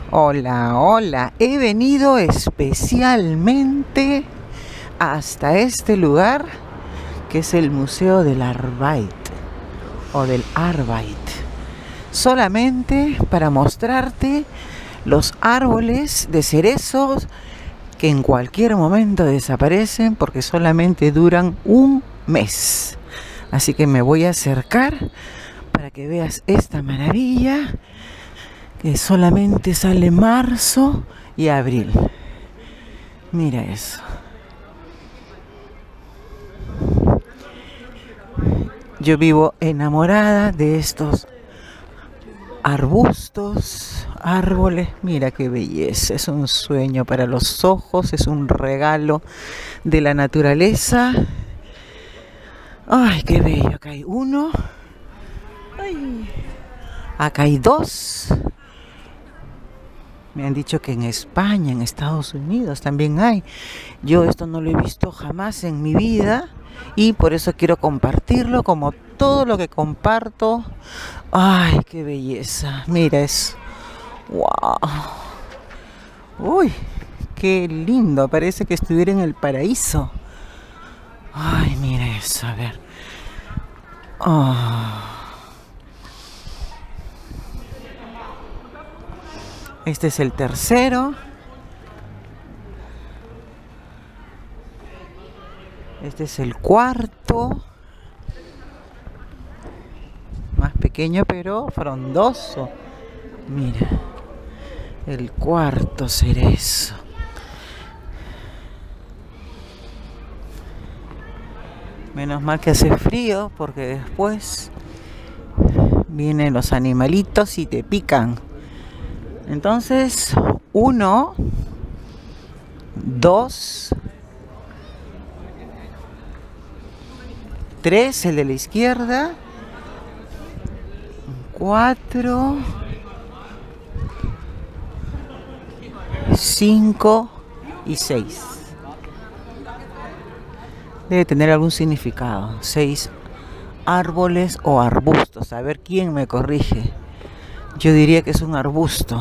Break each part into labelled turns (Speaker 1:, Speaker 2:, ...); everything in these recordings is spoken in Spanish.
Speaker 1: Hola, hola. He venido especialmente hasta este lugar que es el Museo del Arbeit o del Arbeit. Solamente para mostrarte los árboles de cerezos que en cualquier momento desaparecen porque solamente duran un mes. Así que me voy a acercar para que veas esta maravilla que solamente sale marzo y abril. Mira eso. Yo vivo enamorada de estos arbustos, árboles. Mira qué belleza, es un sueño para los ojos, es un regalo de la naturaleza. Ay, qué bello. Acá hay uno. Ay. Acá hay dos. Me han dicho que en España, en Estados Unidos también hay. Yo esto no lo he visto jamás en mi vida y por eso quiero compartirlo como todo lo que comparto. Ay, qué belleza. Mira eso. Wow. Uy, qué lindo. Parece que estuviera en el paraíso. Ay, mira eso. A ver. Oh. Este es el tercero. Este es el cuarto. Más pequeño pero frondoso. Mira. El cuarto cerezo. Menos mal que hace frío porque después vienen los animalitos y te pican. Entonces, 1, 2, 3, el de la izquierda, 4, 5 y 6. Debe tener algún significado. 6 árboles o arbustos. A ver quién me corrige. Yo diría que es un arbusto.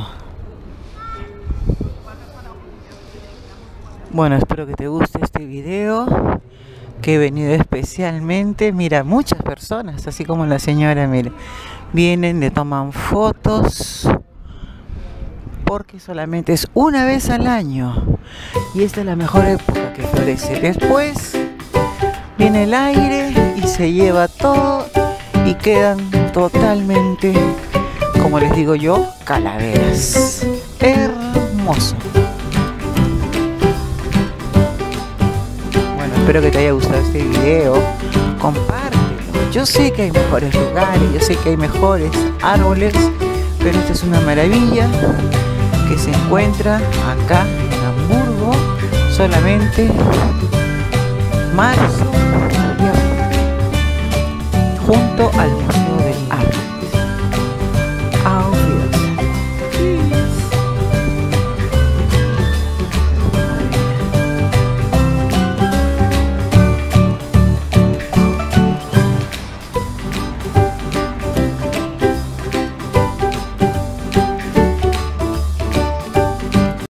Speaker 1: Bueno, espero que te guste este video, que he venido especialmente. Mira, muchas personas, así como la señora, mira, vienen, le toman fotos, porque solamente es una vez al año. Y esta es la mejor época que florece. Después viene el aire y se lleva todo y quedan totalmente, como les digo yo, calaveras. Hermoso. Bueno, espero que te haya gustado este video. Compártelo. Yo sé que hay mejores lugares, yo sé que hay mejores árboles, pero esta es una maravilla que se encuentra acá en Hamburgo, solamente marzo y abril, junto al